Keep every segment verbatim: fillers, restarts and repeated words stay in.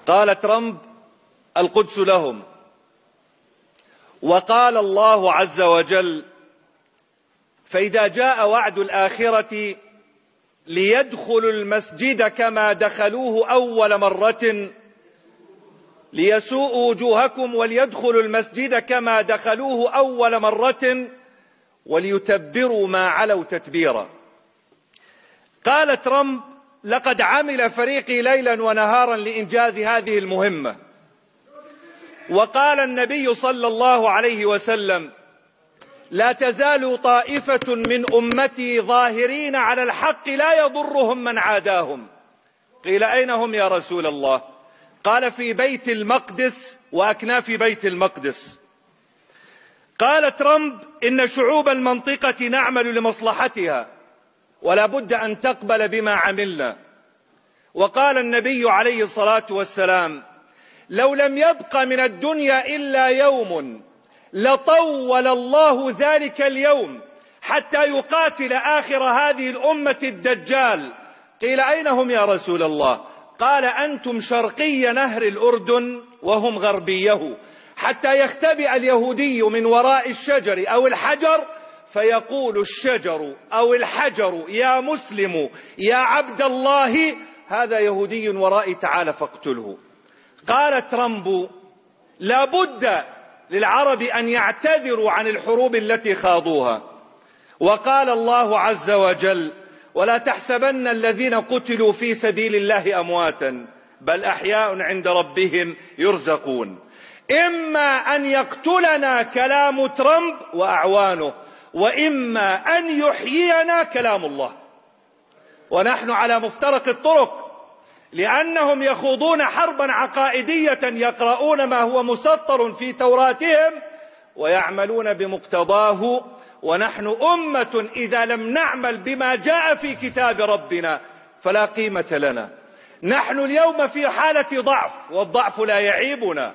قال ترامب: القدس لهم. وقال الله عز وجل: فإذا جاء وعد الآخرة ليدخلوا المسجد كما دخلوه أول مرة ليسوءوا وجوهكم وليدخلوا المسجد كما دخلوه أول مرة وليتبروا ما علوا تتبيرا. قال ترامب: لقد عمل فريقي ليلا ونهارا لإنجاز هذه المهمة. وقال النبي صلى الله عليه وسلم: لا تزال طائفة من أمتي ظاهرين على الحق لا يضرهم من عاداهم. قيل: أين هم يا رسول الله؟ قال: في بيت المقدس وأكناف بيت المقدس. قال ترامب: إن شعوب المنطقة نعمل لمصلحتها ولا بد أن تقبل بما عملنا. وقال النبي عليه الصلاة والسلام: لو لم يبق من الدنيا إلا يوم لطول الله ذلك اليوم حتى يقاتل آخر هذه الأمة الدجال. قيل: أين هم يا رسول الله؟ قال: أنتم شرقي نهر الأردن وهم غربيه، حتى يختبئ اليهودي من وراء الشجر أو الحجر فيقول الشجر أو الحجر: يا مسلم يا عبد الله، هذا يهودي ورائي، تعال فاقتله. قال ترامب: لا بد للعرب أن يعتذروا عن الحروب التي خاضوها. وقال الله عز وجل: ولا تحسبن الذين قتلوا في سبيل الله أمواتا بل أحياء عند ربهم يرزقون. إما أن يقتلنا كلام ترامب وأعوانه، وإما أن يحيينا كلام الله. ونحن على مفترق الطرق، لأنهم يخوضون حربا عقائدية يقرؤون ما هو مسطر في توراتهم ويعملون بمقتضاه، ونحن أمة إذا لم نعمل بما جاء في كتاب ربنا فلا قيمة لنا. نحن اليوم في حالة ضعف، والضعف لا يعيبنا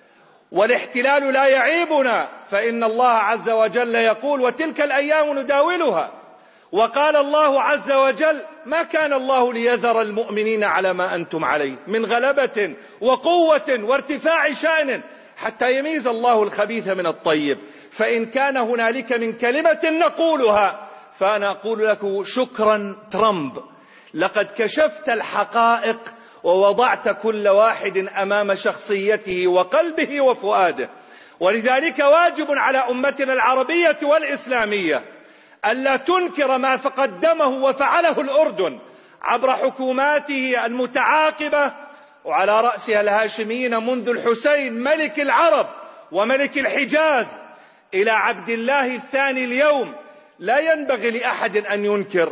والاحتلال لا يعيبنا، فإن الله عز وجل يقول: وتلك الأيام نداولها. وقال الله عز وجل: ما كان الله ليذر المؤمنين على ما أنتم عليه من غلبة وقوة وارتفاع شأن حتى يميز الله الخبيث من الطيب. فإن كان هنالك من كلمة نقولها فأنا أقول لك: شكرا ترامب، لقد كشفت الحقائق ووضعت كل واحد أمام شخصيته وقلبه وفؤاده. ولذلك واجب على أمتنا العربية والإسلامية ألا تنكر ما قدمه وفعله الأردن عبر حكوماته المتعاقبة، وعلى رأسها الهاشميين منذ الحسين ملك العرب وملك الحجاز إلى عبد الله الثاني اليوم. لا ينبغي لأحد أن ينكر.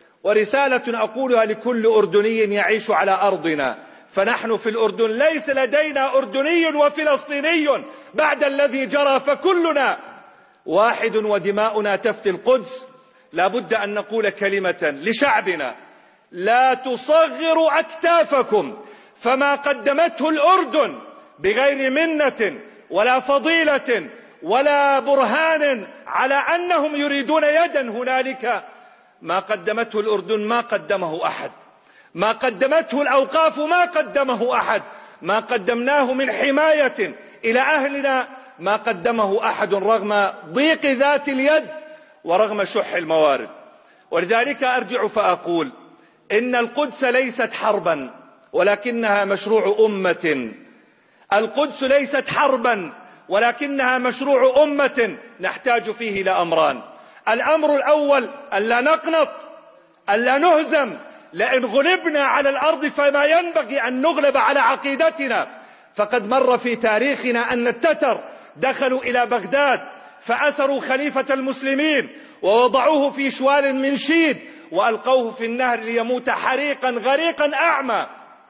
ورسالة أقولها لكل أردني يعيش على أرضنا، فنحن في الأردن ليس لدينا أردني وفلسطيني بعد الذي جرى، فكلنا واحد ودماؤنا تفتي القدس. لا بد أن نقول كلمة لشعبنا: لا تصغروا أكتافكم، فما قدمته الأردن بغير منة ولا فضيلة ولا برهان على أنهم يريدون يدا هنالك، ما قدمته الأردن ما قدمه أحد، ما قدمته الأوقاف ما قدمه أحد، ما قدمناه من حماية إلى أهلنا ما قدمه أحد، رغم ضيق ذات اليد ورغم شح الموارد. ولذلك أرجع فأقول: إن القدس ليست حربا ولكنها مشروع أمة. القدس ليست حربا ولكنها مشروع أمة نحتاج فيه إلى أمران. الأمر الأول: ألا نقنط، ألا نهزم. لئن غلبنا على الأرض فما ينبغي أن نغلب على عقيدتنا. فقد مر في تاريخنا أن التتر دخلوا إلى بغداد فأسروا خليفة المسلمين ووضعوه في شوال من شيد وألقوه في النهر ليموت حريقا غريقا أعمى.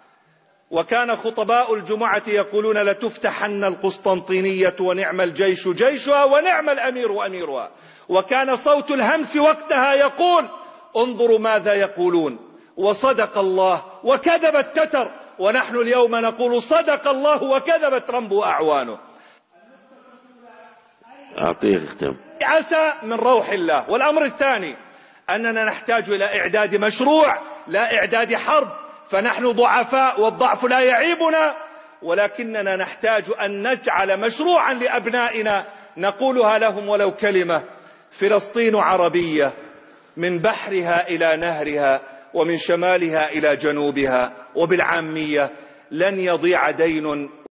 وكان خطباء الجمعة يقولون: لتفتحن القسطنطينية ونعم الجيش جيشها ونعم الأمير أميرها. وكان صوت الهمس وقتها يقول: انظروا ماذا يقولون، وصدق الله وكذب التتر. ونحن اليوم نقول: صدق الله وكذب ترامب وأعوانه. أعطيه اختم. عسى من روح الله. والأمر الثاني: أننا نحتاج إلى إعداد مشروع لا إعداد حرب، فنحن ضعفاء والضعف لا يعيبنا، ولكننا نحتاج أن نجعل مشروعا لأبنائنا نقولها لهم ولو كلمة: فلسطين عربية من بحرها إلى نهرها ومن شمالها إلى جنوبها، وبالعامية لن يضيع دين